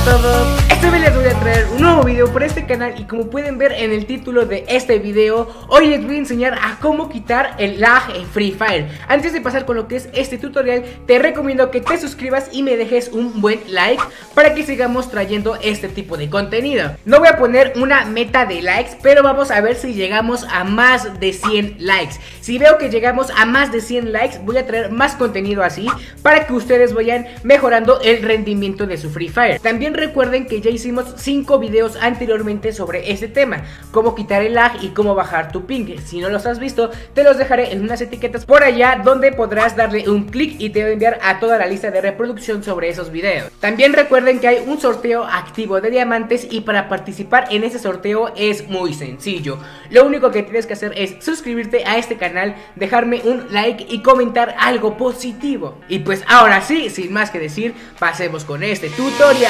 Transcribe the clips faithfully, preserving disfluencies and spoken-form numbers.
todos, este vez les voy a traer un nuevo video por este canal y como pueden ver en el título de este video, hoy les voy a enseñar a cómo quitar el lag en Free Fire. Antes de pasar con lo que es este tutorial, te recomiendo que te suscribas y me dejes un buen like para que sigamos trayendo este tipo de contenido. No voy a poner una meta de likes, pero vamos a ver si llegamos a más de cien likes. Si veo que llegamos a más de cien likes, voy a traer más contenido así para que ustedes vayan mejorando el rendimiento de su Free Fire. También recuerden que ya hicimos cinco videos anteriormente sobre este tema, cómo quitar el lag y cómo bajar tu ping. Si no los has visto, te los dejaré en unas etiquetas por allá donde podrás darle un clic y te voy a enviar a toda la lista de reproducción sobre esos videos. También recuerden que hay un sorteo activo de diamantes y para participar en ese sorteo es muy sencillo. Lo único que tienes que hacer es suscribirte a este canal, dejarme un like y comentar algo positivo. Y pues ahora sí, sin más que decir, pasemos con este tutorial.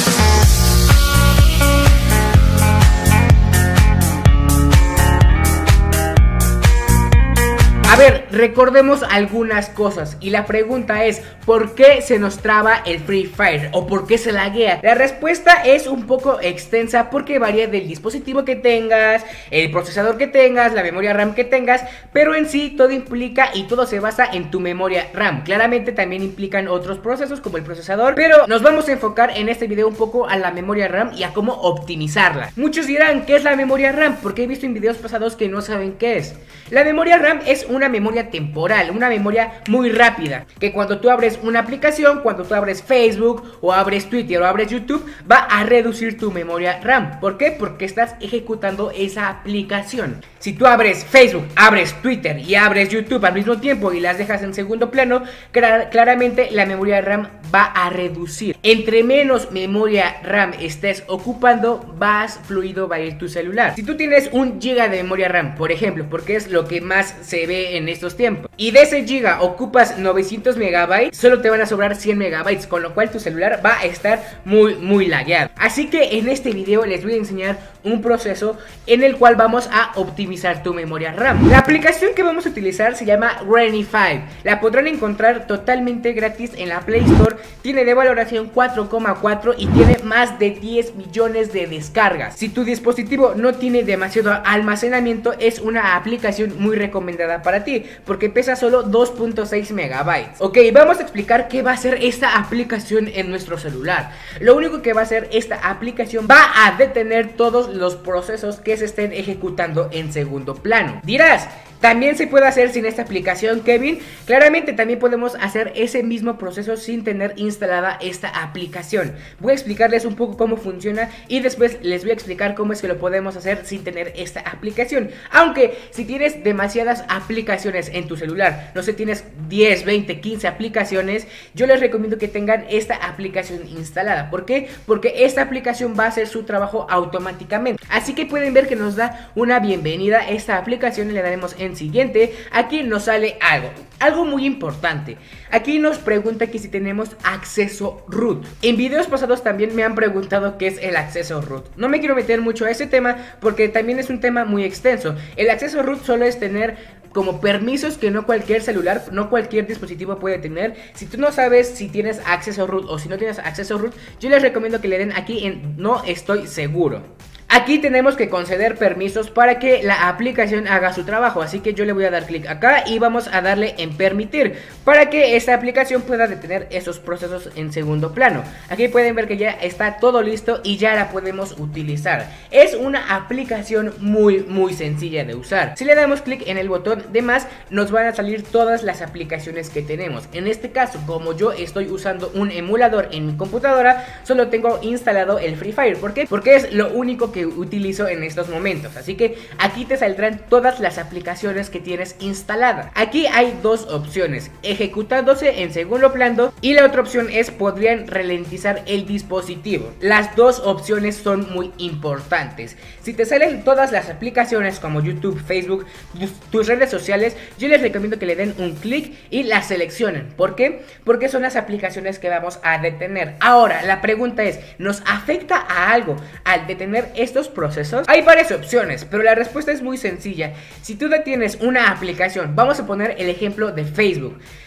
A ver, recordemos algunas cosas y la pregunta es ¿por qué se nos traba el Free Fire? ¿O por qué se laguea? La respuesta es un poco extensa porque varía del dispositivo que tengas, el procesador que tengas, la memoria RAM que tengas, pero en sí todo implica y todo se basa en tu memoria RAM. Claramente también implican otros procesos como el procesador, pero nos vamos a enfocar en este video un poco a la memoria RAM y a cómo optimizarla. Muchos dirán, ¿qué es la memoria RAM? Porque he visto en videos pasados que no saben qué es. La memoria RAM es una memoria temporal, una memoria muy rápida, que cuando tú abres una aplicación, cuando tú abres Facebook o abres Twitter o abres YouTube, va a reducir tu memoria RAM. ¿Por qué? Porque estás ejecutando esa aplicación. Si tú abres Facebook, abres Twitter y abres YouTube al mismo tiempo y las dejas en segundo plano, clar- claramente la memoria RAM va a reducir. Entre menos memoria RAM estés ocupando, más fluido va a ir tu celular. Si tú tienes un giga de memoria RAM, por ejemplo, porque es lo que más se ve en estos tiempos, y de ese giga ocupas novecientos megabytes, solo te van a sobrar cien megabytes, con lo cual tu celular va a estar muy muy lagueado. Así que en este video les voy a enseñar un proceso en el cual vamos a optimizar tu memoria RAM. La aplicación que vamos a utilizar se llama Renify. La podrán encontrar totalmente gratis en la Play Store. Tiene de valoración cuatro coma cuatro y tiene más de diez millones de descargas. Si tu dispositivo no tiene demasiado almacenamiento, es una aplicación muy recomendada para ti porque pesa solo dos punto seis megabytes. Ok, vamos a explicar qué va a hacer esta aplicación en nuestro celular. Lo único que va a hacer esta aplicación va a detener todos los procesos que se estén ejecutando en segundo plano. Dirás, ¿también se puede hacer sin esta aplicación, Kevin? Claramente también podemos hacer ese mismo proceso sin tener instalada esta aplicación. Voy a explicarles un poco cómo funciona y después les voy a explicar cómo es que lo podemos hacer sin tener esta aplicación. Aunque si tienes demasiadas aplicaciones en tu celular, no sé, tienes diez, veinte, quince aplicaciones, yo les recomiendo que tengan esta aplicación instalada. ¿Por qué? Porque esta aplicación va a hacer su trabajo automáticamente. Así que pueden ver que nos da una bienvenida a esta aplicación y le daremos en siguiente. Aquí nos sale algo, algo muy importante. Aquí nos pregunta que si tenemos acceso root. En videos pasados también me han preguntado qué es el acceso root. No me quiero meter mucho a ese tema porque también es un tema muy extenso. El acceso root solo es tener como permisos que no cualquier celular, no cualquier dispositivo puede tener. Si tú no sabes si tienes acceso root o si no tienes acceso root, yo les recomiendo que le den aquí en no estoy seguro. Aquí tenemos que conceder permisos para que la aplicación haga su trabajo, así que yo le voy a dar clic acá y vamos a darle en permitir para que esta aplicación pueda detener esos procesos en segundo plano. Aquí pueden ver que ya está todo listo y ya la podemos utilizar. Es una aplicación muy muy sencilla de usar. Si le damos clic en el botón de más, nos van a salir todas las aplicaciones que tenemos. En este caso, como yo estoy usando un emulador en mi computadora, solo tengo instalado el Free Fire. ¿Por qué? Porque es lo único que utilizo en estos momentos. Así que aquí te saldrán todas las aplicaciones que tienes instaladas. Aquí hay dos opciones: ejecutándose en segundo plano, y la otra opción es podrían ralentizar el dispositivo. Las dos opciones son muy importantes. Si te salen todas las aplicaciones como YouTube, Facebook, tus redes sociales, yo les recomiendo que le den un clic y las seleccionen. ¿Por qué? Porque son las aplicaciones que vamos a detener. Ahora, la pregunta es, ¿nos afecta a algo al detener estos estos procesos? Hay varias opciones, pero la respuesta es muy sencilla. Si tú detienes una aplicación, vamos a poner el ejemplo de Facebook.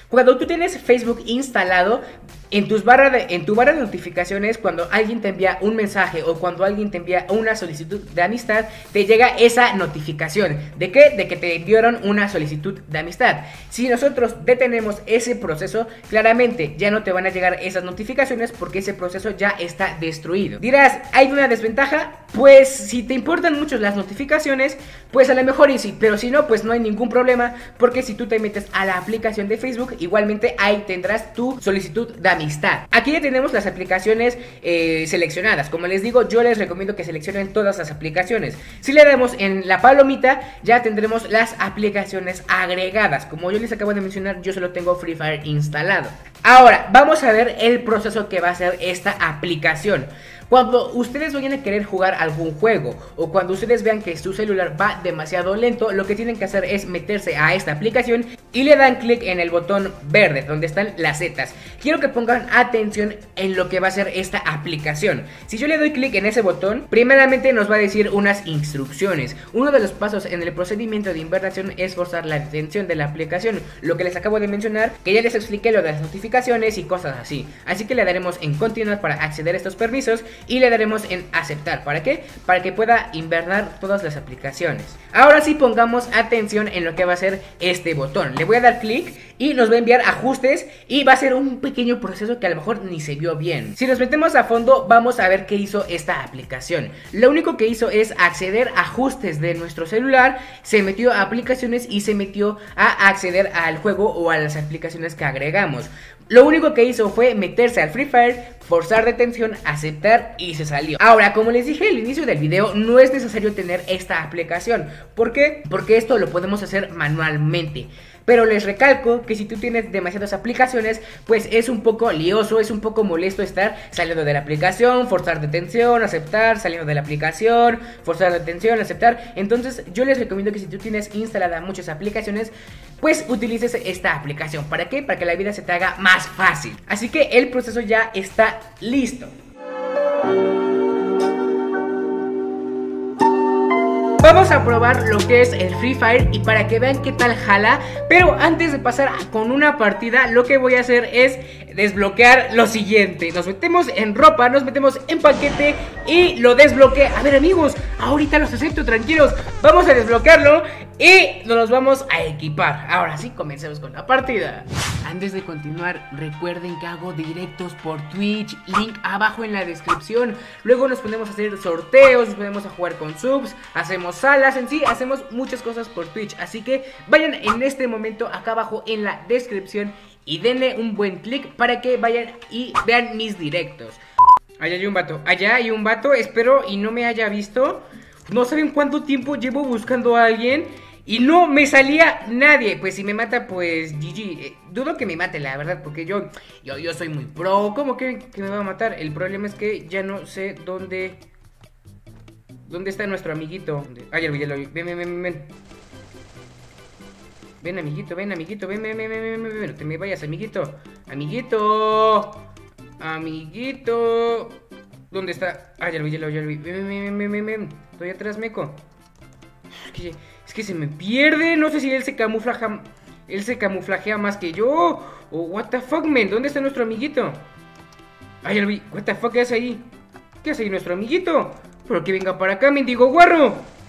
Cuando tú tienes Facebook instalado, en, tus barra de, en tu barra de notificaciones, cuando alguien te envía un mensaje o cuando alguien te envía una solicitud de amistad, te llega esa notificación. ¿De qué? De que te enviaron una solicitud de amistad. Si nosotros detenemos ese proceso, claramente ya no te van a llegar esas notificaciones porque ese proceso ya está destruido. Dirás, ¿hay una desventaja? Pues si te importan mucho las notificaciones, pues a lo mejor y sí, pero si no, pues no hay ningún problema, porque si tú te metes a la aplicación de Facebook, igualmente ahí tendrás tu solicitud de amistad. Aquí ya tenemos las aplicaciones eh, seleccionadas. Como les digo, yo les recomiendo que seleccionen todas las aplicaciones. Si le damos en la palomita, ya tendremos las aplicaciones agregadas. Como yo les acabo de mencionar, yo solo tengo Free Fire instalado. Ahora, vamos a ver el proceso que va a hacer esta aplicación. Cuando ustedes vayan a querer jugar algún juego o cuando ustedes vean que su celular va demasiado lento, lo que tienen que hacer es meterse a esta aplicación y le dan clic en el botón verde donde están las setas. Quiero que pongan atención en lo que va a hacer esta aplicación. Si yo le doy clic en ese botón, primeramente nos va a decir unas instrucciones. Uno de los pasos en el procedimiento de invernación es forzar la detención de la aplicación, lo que les acabo de mencionar, que ya les expliqué lo de las notificaciones y cosas así. Así que le daremos en continuar para acceder a estos permisos y le daremos en aceptar. ¿Para qué? Para que pueda invernar todas las aplicaciones. Ahora sí pongamos atención en lo que va a ser este botón. Le voy a dar clic y nos va a enviar ajustes y va a ser un pequeño proceso que a lo mejor ni se vio bien. Si nos metemos a fondo, vamos a ver qué hizo esta aplicación. Lo único que hizo es acceder a ajustes de nuestro celular, se metió a aplicaciones y se metió a acceder al juego o a las aplicaciones que agregamos. Lo único que hizo fue meterse al Free Fire, forzar detención, aceptar y se salió. Ahora, como les dije al inicio del video, no es necesario tener esta aplicación. ¿Por qué? Porque esto lo podemos hacer manualmente. Pero les recalco que si tú tienes demasiadas aplicaciones, pues es un poco lioso, es un poco molesto estar saliendo de la aplicación, forzar detención, aceptar, saliendo de la aplicación, forzar detención, aceptar. Entonces yo les recomiendo que si tú tienes instalada muchas aplicaciones, pues utilices esta aplicación. ¿Para qué? Para que la vida se te haga más fácil. Así que el proceso ya está listo. Vamos a probar lo que es el Free Fire y para que vean qué tal jala. Pero antes de pasar con una partida, lo que voy a hacer es desbloquear lo siguiente. Nos metemos en ropa, nos metemos en paquete y lo desbloqueé. A ver amigos, ahorita los acepto, tranquilos. Vamos a desbloquearlo y nos vamos a equipar. Ahora sí, comencemos con la partida. Antes de continuar, recuerden que hago directos por Twitch, link abajo en la descripción. Luego nos ponemos a hacer sorteos, nos ponemos a jugar con subs, hacemos salas, en sí, hacemos muchas cosas por Twitch. Así que vayan en este momento acá abajo en la descripción y denle un buen clic para que vayan y vean mis directos. Allá hay un vato, allá hay un vato, espero y no me haya visto. No saben cuánto tiempo llevo buscando a alguien y no me salía nadie. Pues si me mata, pues G G. eh, Dudo que me mate, la verdad, porque yo Yo, yo soy muy pro. ¿Cómo que, que me va a matar? El problema es que ya no sé dónde ¿Dónde está nuestro amiguito? Ay, ya lo vi, ya lo vi. Ven, ven, ven, ven. Ven, amiguito, ven, amiguito. Ven, ven, ven, ven, ven, ven. No te me vayas, amiguito. Amiguito. Amiguito. ¿Dónde está? Ay, ya lo vi, ya lo vi, ya lo vi. Ven, ven, ven, ven, ven, ven. Estoy atrás, meco. Es que, es que se me pierde. No sé si él se camuflaja. Él se camuflajea más que yo. O oh, what the fuck, man. ¿Dónde está nuestro amiguito? Ay, ya lo vi. What the fuck, ¿qué hace ahí? ¿Qué hace ahí nuestro amiguito? Pero que venga para acá, mendigo guarro.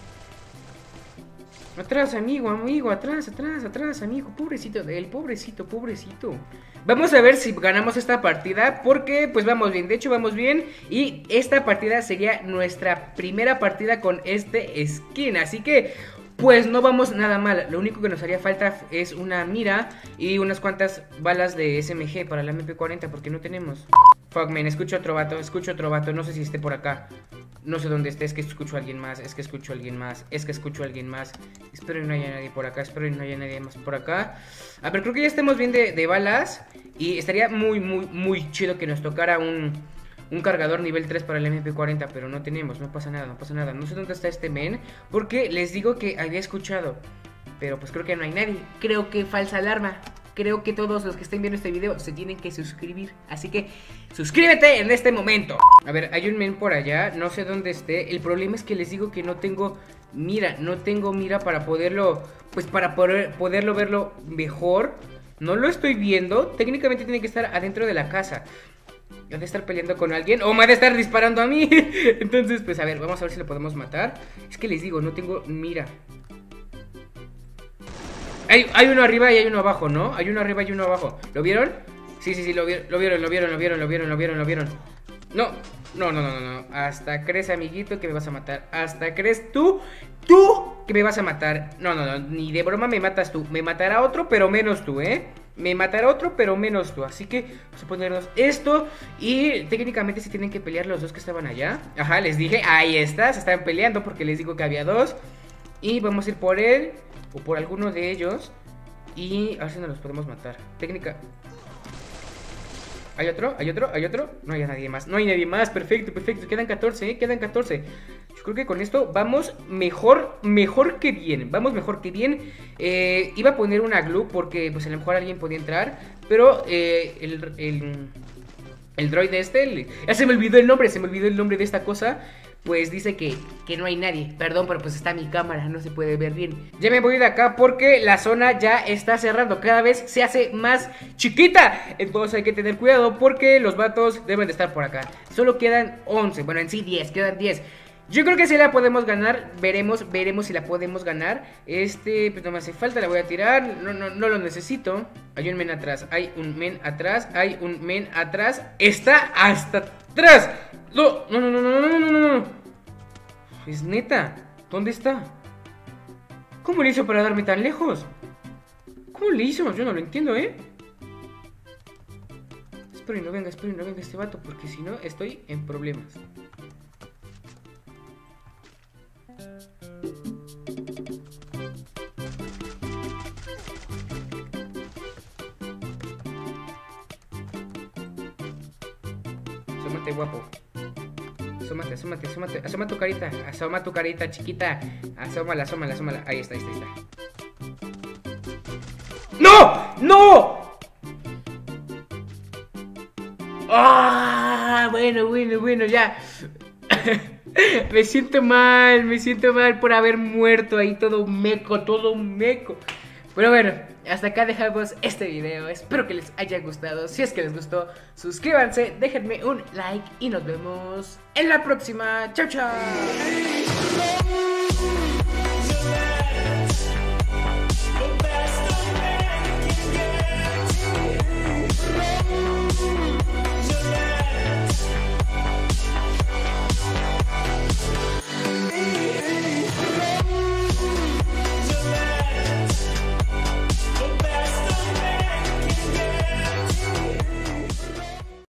Atrás, amigo, amigo, atrás, atrás, atrás, amigo. Pobrecito de él, pobrecito, pobrecito. Vamos a ver si ganamos esta partida, porque pues vamos bien, de hecho vamos bien. Y esta partida sería nuestra primera partida con este skin, así que pues no vamos nada mal. Lo único que nos haría falta es una mira y unas cuantas balas de S M G para la M P cuarenta, porque no tenemos. Fuck, man, escucho otro vato, escucho otro vato, no sé si esté por acá. No sé dónde esté, es que escucho a alguien más, es que escucho a alguien más, es que escucho a alguien más. Espero que no haya nadie por acá, espero que no haya nadie más por acá. A ver, creo que ya estamos bien de, de balas. Y estaría muy, muy, muy chido que nos tocara un, un cargador nivel tres para el M P cuarenta, pero no tenemos, no pasa nada, no pasa nada. No sé dónde está este men, porque les digo que había escuchado, pero pues creo que no hay nadie. Creo que falsa alarma. Creo que todos los que estén viendo este video se tienen que suscribir. Así que suscríbete en este momento. A ver, hay un men por allá, no sé dónde esté. El problema es que les digo que no tengo mira. No tengo mira para poderlo, pues para poder, poderlo verlo mejor. No lo estoy viendo. Técnicamente tiene que estar adentro de la casa. ¿Ha de estar peleando con alguien? ¿O me ha de estar disparando a mí? Entonces, pues a ver, vamos a ver si lo podemos matar. Es que les digo, no tengo mira. Hay, hay uno arriba y hay uno abajo, ¿no? Hay uno arriba y uno abajo. ¿Lo vieron? Sí, sí, sí, lo, vi lo vieron, lo vieron, lo vieron, lo vieron, lo vieron, lo vieron. No, no, no, no, no. Hasta crees, amiguito, que me vas a matar. Hasta crees tú, tú, que me vas a matar. No, no, no, ni de broma me matas tú. Me matará otro, pero menos tú, ¿eh? Me matará otro, pero menos tú. Así que vamos a ponernos esto. Y técnicamente se tienen que pelear los dos que estaban allá. Ajá, les dije, ahí está, se estaban peleando porque les digo que había dos. Y vamos a ir por él o por alguno de ellos. Y a ver si nos los podemos matar. Técnica. ¿Hay otro? ¿Hay otro? ¿Hay otro? No hay nadie más. No hay nadie más. Perfecto, perfecto. Quedan catorce, ¿eh? Quedan catorce. Yo creo que con esto vamos mejor, mejor que bien. Vamos mejor que bien. Eh, iba a poner una glue porque pues a lo mejor alguien podía entrar. Pero eh, el, el, el droide este... El, ya se me olvidó el nombre. Se me olvidó el nombre de esta cosa. Pues dice que, que no hay nadie. Perdón, pero pues está mi cámara, no se puede ver bien. Ya me voy de acá porque la zona ya está cerrando. Cada vez se hace más chiquita. Entonces hay que tener cuidado porque los vatos deben de estar por acá. Solo quedan once, bueno en sí diez, quedan diez. Yo creo que si la podemos ganar. Veremos, veremos si la podemos ganar. Este, pues no me hace falta, la voy a tirar. No, no, no lo necesito. Hay un men atrás, hay un men atrás. Hay un men atrás. Está hasta atrás. No, no, no, no, no, no, no, no, no. Es neta. ¿Dónde está? ¿Cómo le hizo para darme tan lejos? ¿Cómo le hizo? Yo no lo entiendo, ¿eh? Espero y no venga, espero y no venga este vato, porque si no estoy en problemas. Asómate, guapo. Asómate, asómate, asómate. Asoma tu carita. Asoma tu carita, chiquita. Asómala, asómala, asómala. Ahí está, ahí está, ahí está. ¡No! ¡No! ¡Ah! Bueno, bueno, bueno, ya. Me siento mal, me siento mal por haber muerto ahí todo meco, todo meco. Pero bueno, hasta acá dejamos este video. Espero que les haya gustado. Si es que les gustó, suscríbanse, déjenme un like y nos vemos en la próxima. Chao, chao.